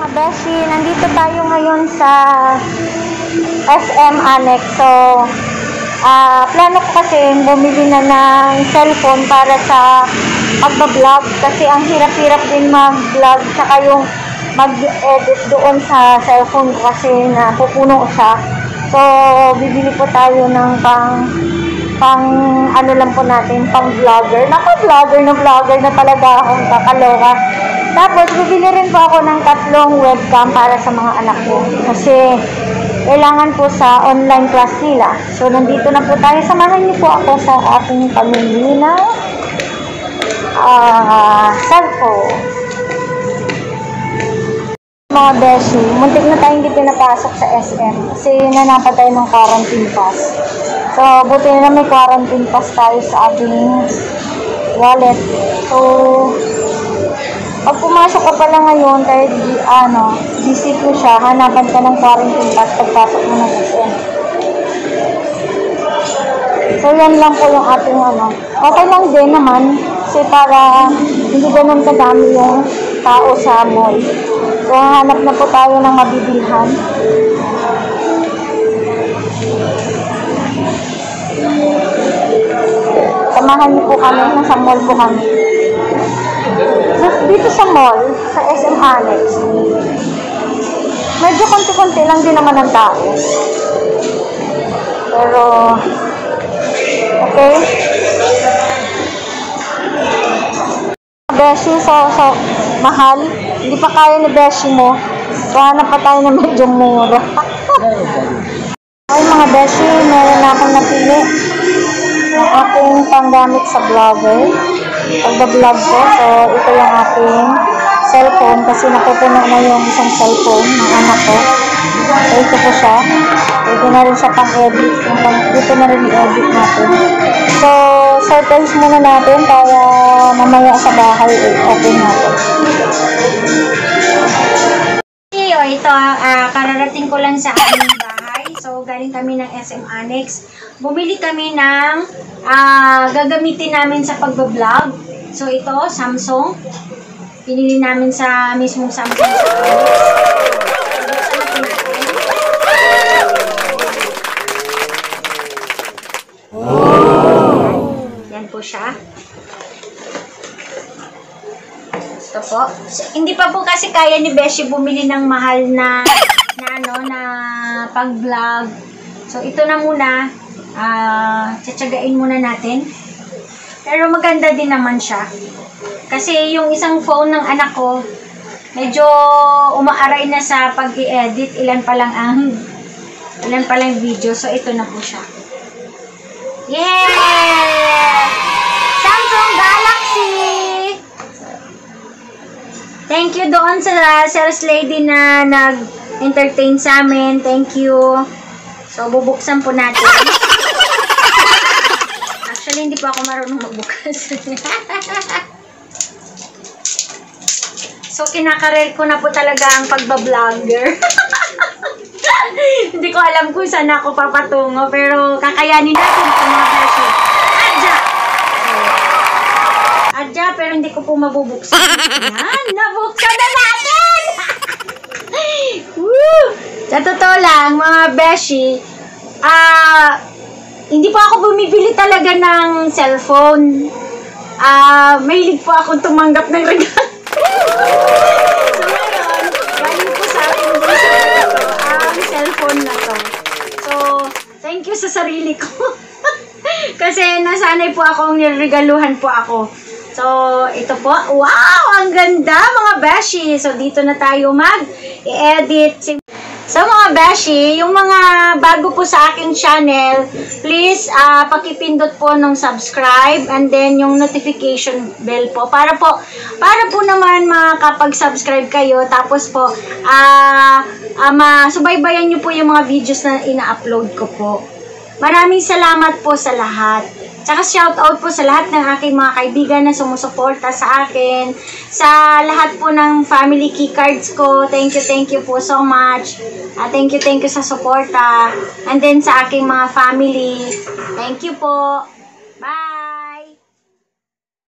Beshi, nandito tayo ngayon sa SM Annex. So, plano ko kasi bumili na ng cellphone para sa pagbablog kasi ang hirap-hirap din mag-vlog saka yung mag-edit doon sa cellphone ko kasi napupuno siya. So, bibili po tayo ng pang ano lang po natin, pang vlogger. Naku, vlogger na talaga akong kakaloka. Tapos, bibili rin po ako ng 3 webcam para sa mga anak ko. Kasi, kailangan po sa online class nila. So, nandito na po tayo. Samahan niyo po ako sa ating pamili ng cellphone. Mga beshi, muntik na tayong hindi pinapasok sa SM. Kasi, nanapan tayo ng quarantine pass. So, buti na may quarantine pass tayo sa ating wallet. So, pag pumasok ka pala ngayon, kahit visit mo siya, hanapan ka ng quarantine pass pagpasok mo ng SM. So, yan lang po yung ating Okay lang din naman, kasi para hindi ganun kadami yung tao sa mall. So, hanap na po tayo ng mabibilhan. Samahan niyo po kami, nasa mall po kami. Dito sa mall, sa SM Annex, medyo konti-konti lang din naman ang tao. Pero, okay. Beshi, so mahal. Hindi pa kaya ni Beshi mo. So, hanap pa tayo na medyo mura. Ay, mga Beshi, meron na akong napili ng aking panggamit sa vlogger. Pagbablog ko. So, ito yung aking cellphone kasi napupuno na yung isang cellphone ng anak ko. So, ito po siya. Pwede na rin siya pang-edit. Dito na rin i-edit natin. So, settings muna natin kaya mamaya sa bahay i-open natin. Ito, kararating ko lang sa aming bahay. So, galing kami ng SM Annex. Bumili kami ng gagamitin namin sa pagbablog. So, ito, Samsung. Pinili namin sa mismong Samsung sa Annex. Yan po siya. Ito po. Hindi pa po kasi kaya ni Beshi bumili ng mahal na pag-vlog. So, ito na muna. Tsatsagain muna natin. Pero maganda din naman siya. Kasi yung isang phone ng anak ko, medyo umaaray na sa pag-i-edit. Ilan pa lang video. So, ito na po siya. Yeah! Samsung Galaxy! Thank you doon sa sales lady na nag-entertain sa amin. Thank you. So, bubuksan po natin. Actually, hindi pa ako marunong magbukas. So, kinakarer ko na po talaga ang pagbablogger. Hindi ko alam kung saan ako papatungo, pero kakayanin natin ito mga beshi. Adya, pero hindi ko po mabubuksan. Yan, nabuksan na natin! Woo! Sa totoo lang, mga beshi, hindi po ako bumibili talaga ng cellphone. Mahilig po akong tumanggap ng regalo. So, ngayon, galing po sa akin ang cellphone na to. So, thank you sa sarili ko. Kasi nasanay po akong niregaluhan po ako. So, ito po. Wow! Ang ganda, mga beshi! So, dito na tayo mag-edit. So, mga beshi, yung mga bago po sa aking channel, please, pakipindot po ng subscribe and then yung notification bell po. Para po naman makapag-subscribe kayo. Tapos po, masubaybayan nyo po yung mga videos na ina-upload ko po. Maraming salamat po sa lahat. Tsaka shoutout po sa lahat ng aking mga kaibigan na sumusuporta sa akin. Sa lahat po ng family keycards ko. Thank you po so much. Thank you sa suporta. And then sa aking mga family. Thank you po. Bye!